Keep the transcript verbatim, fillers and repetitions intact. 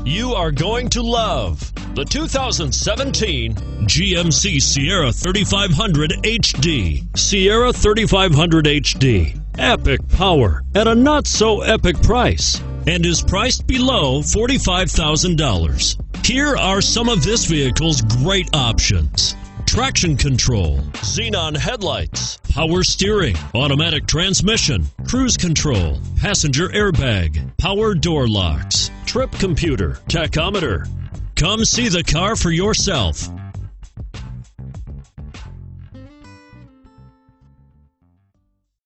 You are going to love the two thousand seventeen G M C Sierra thirty-five hundred H D. Sierra thirty-five hundred H D. Epic power at a not so epic price, and is priced below forty-five thousand dollars. Here are some of this vehicle's great options: traction control, xenon headlights, power steering, automatic transmission, cruise control, passenger airbag, power door locks, trip computer, tachometer. Come see the car for yourself.